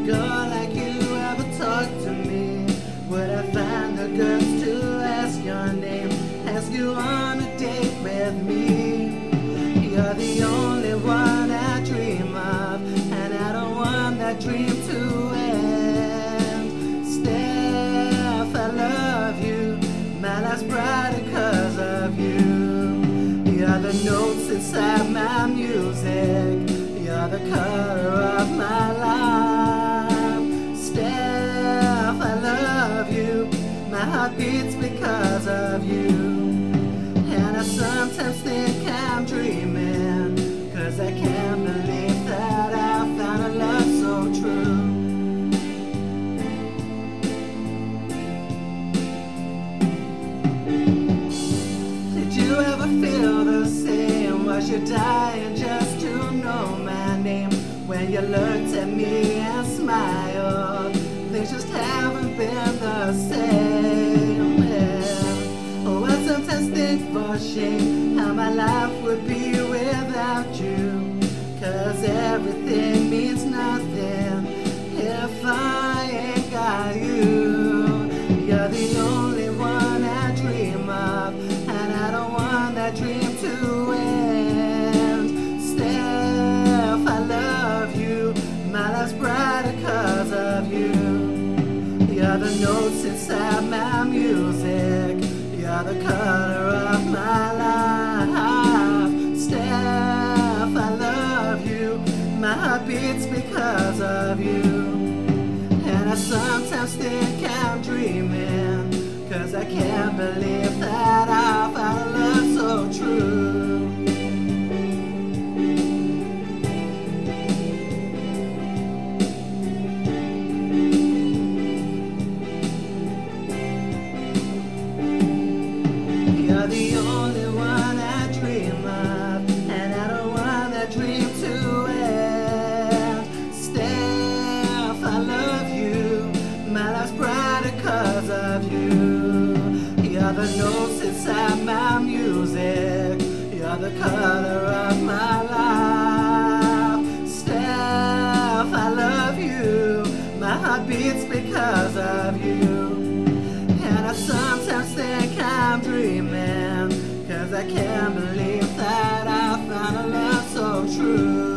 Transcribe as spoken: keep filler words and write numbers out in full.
girl like you ever talk to me? Would I find the guts to ask your name, ask you on a date with me? You're the only one I dream of, and I don't want that dream to end. Steph, I love you, my life's brighter cause of you. You're the notes inside my music, you're the color of my life. Steph, I love you, my heart beats because of you. And I sometimes think I'm dreaming, cause I can't believe that I found a love so true. Did you ever feel the same? Was you dying just to know my name? When you looked at me and smiled, things just haven't been the same. Yeah. Oh, I sometimes think for shame how my life would be without you, cause everything means nothing if I ain't got you. You're the only one I dream of, and I don't want that dream to end. Steph, I love you, my life's brighter cause of you. You're the notes inside my music, you're the color of my life. Steph, I love you, my heart beats because of you. And I sometimes think I'm dreaming, cause I can't believe that I found a love so true. You're the only one I dream of, and I don't want that dream to end. Steph, I love you, my life's brighter cause of you. You're the notes inside my music, you're the color of my life. Steph, I love you, my heart beats because of you. And I sometimes think I'm dreaming, cause I can't believe that I found a love so true.